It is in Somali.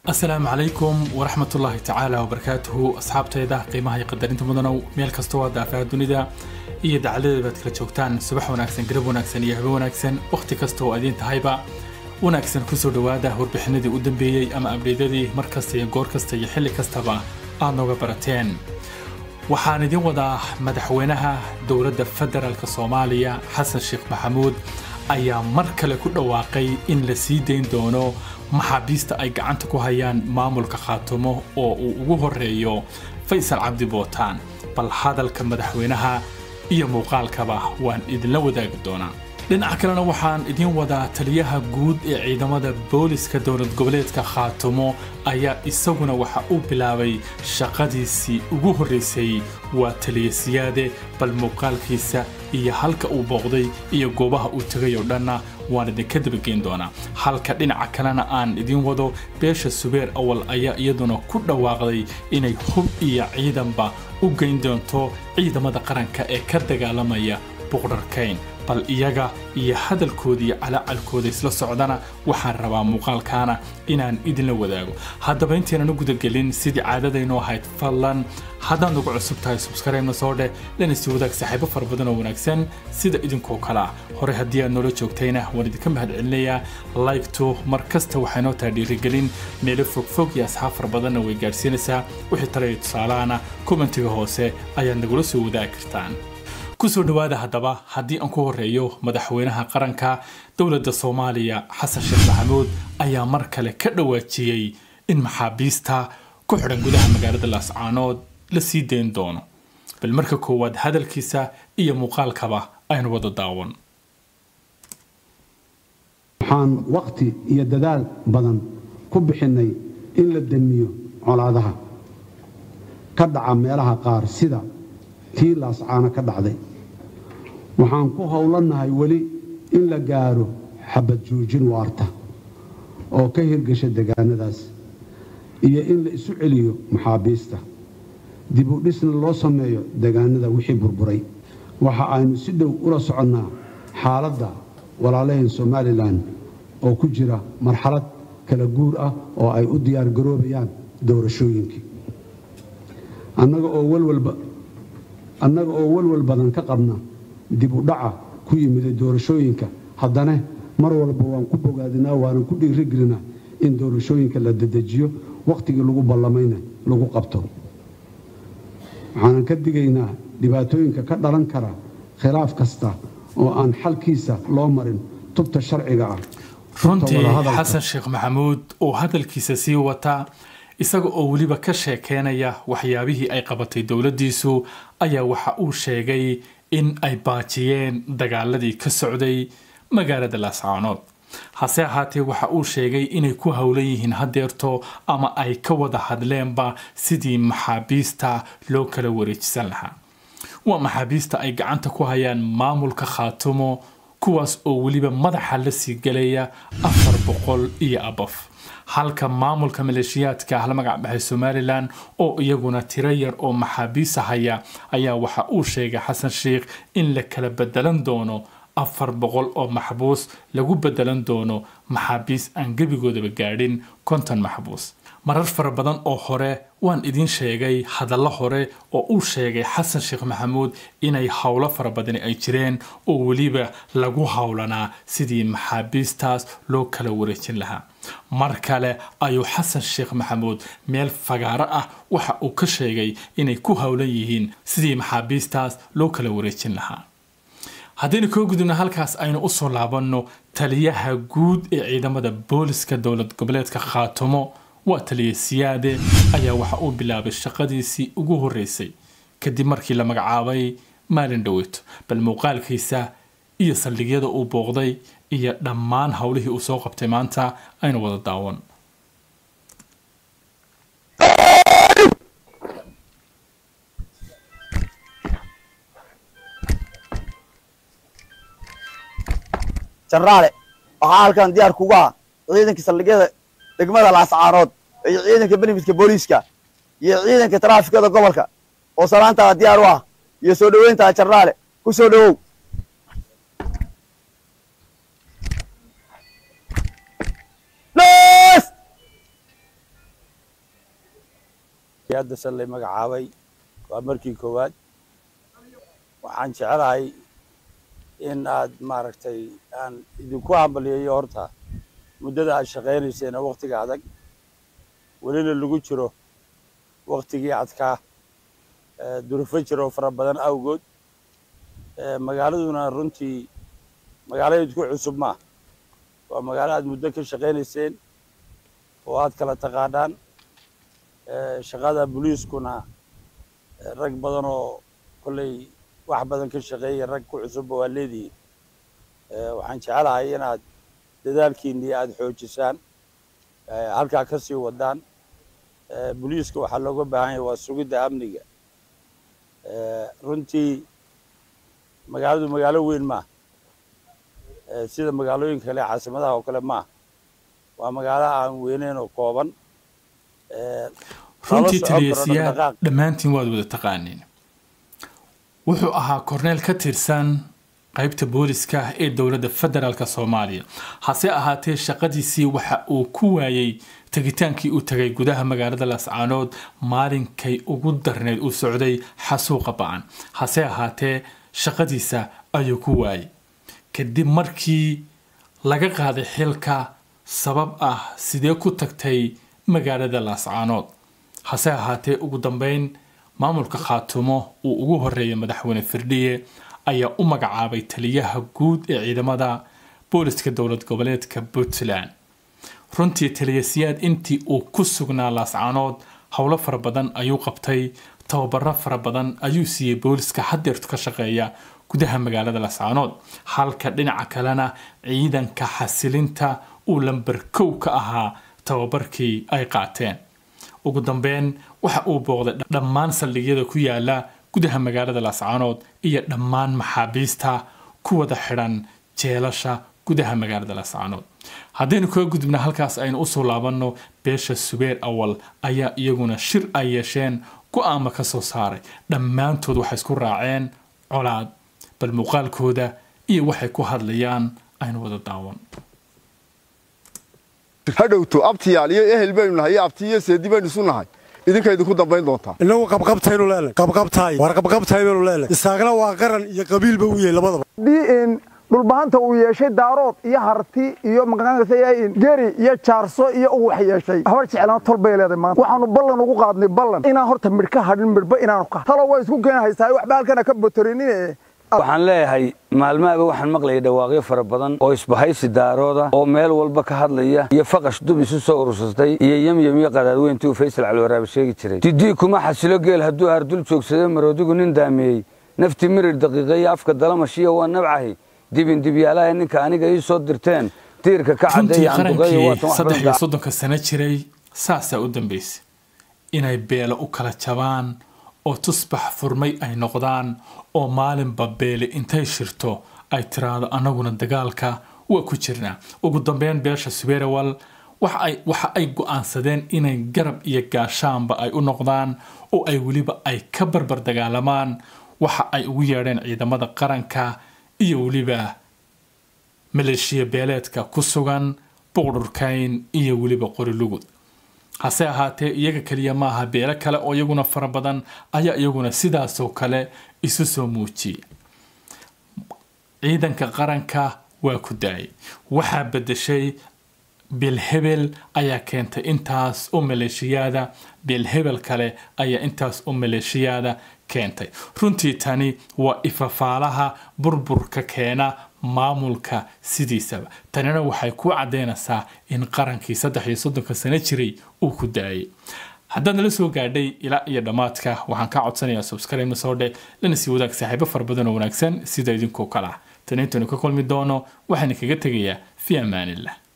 السلام عليكم ورحمة الله تعالى وبركاته أصحابتي ده قيمة يقدر أنتم مدنو ميل كستوى دافع الدنيا إيه دعالي بتكلا شوكتان صباح وناكسن قرب وناكسن يهبي وناكسن أختي كستوى أدين تهايبا وناكسن كسر دواده وربحندي قدام بيي أما أبريدادي مركزتي جور كستي يحل كستبا آنوغا براتين waxaan idin wadaa madaxweynaha dowladda federaalka Soomaaliya Xasan Sheekh Maxamuud ayaa mar kale ku dhawaaqay in la sii deyn doono maxaabiista ay gacanta ku hayaan maamulka Khaatumo oo uu ugu horeeyo Faysal Cabdi Bootaan bal hadalka madaxweynaha iyo muuqaalkaba waan idin la wadaagi doonaa dhinaca kalena waxaan idin wadaa taliyaha guud ee ciidamada booliska dowlad goboleedka Khaatumo ayaa isaguna waxa uu bilaabay shaqadiisii ugu horeysay waa taliyasiyaade bal muuqaalkiisa iyo halka uu booqday iyo goobaha uu tagay oo dhanna waan idin ka dabageyn doonaa halka dhinaca kalena aan idin wado beesha Subeer awal ayaa iyaduna ku dhawaaqday inay hub iyo ciidanba u geyn doonto ciidamada qaranka ee ka dagaalamaya boqorkayn bal iyaga iyo hadalkoodii calacalkooda isla socdana waxaan rabaa muuqaalkaana inaan idin la wadaago haddaba inteenan u gudagelin sidii caadadaynu ahayd fadlan haddaan ugu cusub tahay subscribe-na soo dheh lana sii wadaag saaxiibo fara badan oo wanaagsan sida idinkoo kale hore haddii aad noola joogtayna waan idinka mahadcelinayaa like-to mar kasta waxay noo tahay dhiirigelin meelo fogfog iyo asxaab fara badanna way gaarsiinaysaa wixii tale iyo tusaalaana commentiga hoose ayaad nagula soo wadaagi kartaan kusoo dhawaada haddaba haddii aan ku horeeyo madaxweynaha qaranka dowladda Soomaaliya Xasan Sheekh Maxamuud ayaa mar kale ka dhawaajiyay in maxaabiista ku xiran gudaha magaalada Laascaanood la sii deyn doono bal marka koowaad hadalkiisa iyo muuqaalkaba aynu wada daawan waxaan waqti iyo dadaal badan ku bixinay in la damiyo colaadaha ka dhaca meelaha qaar sida tii Laascaano ka dhacday waxaan ku howlanahay wali in la gaaro xabad joojin waarta oo ka hirgasha deegaanadaas iyo in la isu celiyo maxaabiista dib u dhisna loo sameeyo deegaanada wixii burburay waxa aynu si dhow ula soconnaa xaaladda walaalaheen Somaliland oo ku jira marxalad kala guur ah oo ay u diyaar garoobayaan doorashooyinkii annaga oo walwal badan ka qabna dib u dhaca ku yimid doorashooyinka haddana mar walba waan ku bogaadinaa waan ku dhiirigelinaa in doorashooyinka la dedejiyo waqtigii lagu ballamayna lagu qabto waxaan ka digaynaa dhibaatooyinka ka dhalan kara khilaaf kasta oo aan xalkiisa loo marin tubta sharciga ah runtii Xasan Sheekh Maxamuud oo hadalkiisa sii wata isaga oo waliba ka sheekeynaya waxyaabihii ay qabatay dowladdiisu ayaa waxa uu sheegay in ay baajiyeen dagaaladii ka socday magaalada Laascaanood hase ahaatee waxa uu sheegay inay ku hawlan yihiin hadeerto ama ay ka wada hadleenba sidii maxaabiista loo kala wareejisan lahaa waa maxaabiista ay gacanta ku hayaan maamulka Khaatumo kuwaas oo waliba madaxa la sii galaya 400 iyo abaf halka maamulka maleeshiyaadka la magac baxay Somaliland oo iyaguna tiro yar oo maxaabiis haya ayaa waxa uu sheegay Xasan Sheekh in la kala bedelan doono 400 oo maxbuus lagu bedelan doono maxaabiis aan gabigoodaba gaadhin 50 maxbuus marar fara badan oo hore waan idin sheegay hadallo hore oo uu sheegay Xasan Sheekh Maxamuud inay hawlo fara badan ay jireen oo waliba lagu hawlanaa sidii maxaabiistaas loo kala wareejin lahaa mar kale ayuu Xasan Sheekh Maxamuud meel fagaaro ah waxa uu ka sheegay inay ku hawlan yihiin sidii maxaabiistaas loo kala wareejin lahaa haddii ku gudubna halkaas aynu u soo laabanno taliyaha guud ee ciidamada booliska dowlad goboleedka Khaatumo waa taliyasiyaade ayaa waxa uu bilaabay shaqadiisii ugu horeysay kadib markii la magacaabay maalin dhaweeto bal muuqaalkiisa iyo saldhigyada uu booqday iyo dhammaan hawlihii uu soo qabtay maanta aynu wada daawan Jarraale waxa halkan diyaar kugu ah ciidanka saldhigyada degmada Laascaanood iyo ciidanka barnaamijka booliska iyo ciidanka taraafikada gobolka oo salaanta diyaar u ah iyo soo dhaweynta Jarraale ku soo dhawow hadda sallay magacaabay waa markii koowaad waxaan jecelahay in aad maaragtay aan idinku hambaliyeeyo horta muddada aad shaqaynayseen waqtiga adag welina lagu jiro waqtigii adkaa duruufo jiro fara badan awgood magaaladuna runtii magaalada ku cusub ma waa magaalo aad muddo ka shaqaynayseen oo aad kala taqaanaan shaqada booliiskuna rag badan oo kolley wax badan ka shaqeeya rag ku cusub waa leedihiin waxaan jecelahay inaad dadaalkiinii aad xoojisaan halkaa ka sii wadaan booliiska waxaa looga baahan yahay waa sugidda amniga runtii magaaladu magaalo weyn ma sida magaalooyinka kale caasimadaha oo kale ma waa magaalo aan weyneyn oo kooban runtii taliyayaal dhammaantiin waad wada taqaaniin wuxuu ahaa korneel ka tirsan qaybta booliska ee dowladda federaalka Soomaaliya hase ahaatee shaqadiisii waxa uu ku waayay tagitaankii uu tagay gudaha magaalada Laascaanood maalinkay ugu darneed uu socday xasuuqa ba'an hase ahaatee shaqadiisa ayuu ku waayay kadib markii laga qaaday xilka sabab ah sidee ku tagtay magaalada Laascaanood hase ahaatee ugu dambeyn maamulka Khaatumo uu ugu horeeyay madaxweyne Firdhiye ayaa u magacaabay taliyaha guud ee ciidamada booliska dowlad goboleedka Puntland runtii taliyayaal intii uu ku sugnaa Laascaanood hawlo fara badan ayuu qabtay tababaro fara badan ayuu siiyay booliska hadeertu ka shaqeeya gudaha magaalada Laascaanood halka dhinaca kalena ciidanka xasilinta uu lambar 1 ka ahaa tababarkii ay qaateen ugu dambeyn waxa uu booqday dhammaan saldhigyada ku yaala gudaha magaalada Laascaanood iyo dhammaan maxaabiista ku wada xiran jeelasha gudaha magaalada Laascaanood haddaynu ka gudubna halkaas aynu u soo laabanno beesha Subeer Awal ayaa iyaguna shir ay yeesheen go'aamo ka soo saaray dhammaantood waxay isku raaceen colaad bal muuqaalkooda iyo waxay ku hadlayaan aynu wada daawan hadhowto abtiyaal iyo ehel baynu nahay abtiyo seedi baynu sunahay idinka idinku dambayn doontaa inagu qabqabtaynu leeyahay qabqabtay war qabqabtaynu leeyahay isaagna waa qaran iyo qabiilba u yeelay labadaba diin dhulbaanta uu yeeshay daarood iyo harti iyo magacaanayeen geri iyo jaarso iyo uu wax yeeshay hawar jeclaan tolbay leedahay maanta waxaanu ballan ugu qaadnay ballan inaan horta midka hadhin midba inaan ka talo way isku keenaysaa waxba halkana ka botorinine waxaan leeyahay maalmaha waxaan maqlay dhawaaqyo fara badan oo isbahaysi daarooda oo meel walba ka hadlaya iyo faqash dub isu soo urursatay iyo yamyamiyo qadaadweyntii Faysal Cali Waraabe sheegi jiray tidii kuma xasilo geel hadduu hardul joogsaday maroodigu nin daameeyay nafti mirir daqiiqay afka dalamashiyo waa nabcahay dibin dibyaalaha ninka aniga ii soo dirteen tiirka ka cadeeyay anduqay waa 30 sano jiray saasa u dambeysay inay beelo u kala jabaan oo tusbax furmay ay noqdaan oo maalinba beele intay shirto ay tiraado anaguna dagaalka waa ku jirnaa ugu dambeyn beesha Subeer Awal waxa ay go'aansadeen inay garab iyo gaashaanba ay u noqdaan oo ay waliba ay ka barbar dagaalamaan waxa ay ugu yeedheen ciidamada qaranka iyo waliba maleeshiya beeleedka ku sugan Boqorkayn iyo waliba Qorilugud hase ahaatee iyaga kaliya maaha beelo kale oo iyaguna fara badan ayaa iyaguna sidaas oo kale isu soo muujiyay ciidanka qaranka waa ku daayay waxa bedeshay bilhebel ayaa keentay intaas oo maleeshiyada bilhebel kale ayaa intaas oo maleeshiyada keentay runtii tani waa ifafaalaha burburka keena maamulka sidiisaba tanina waxay ku cadeynaysaa in qarankii 33 sano jiray uu ku daayay haddana la soo gaadhay ilaa iyo dhamaadka waxaan ka codsanayaa subscribe soo dhe lana sii wadaag saaxiibo fara badan oo wanaagsan sida idinkoo kala tan inta ka kulmi doono waxaan kaga tagayaa fi amaanillah